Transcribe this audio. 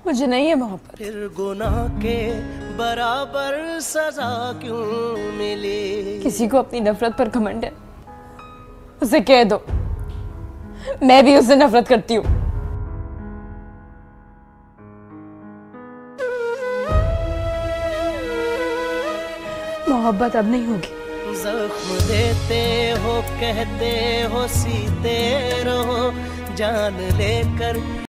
मुझे नहीं है मोहब्बत। फिर गुनाह के बराबर सजा क्यों मिली? किसी को अपनी नफरत पर घमंड है, उसे कह दो मैं भी उससे नफरत करती हूँ। मोहब्बत अब नहीं होगी। जख्म देते हो, कहते हो सीते रहो, जान लेकर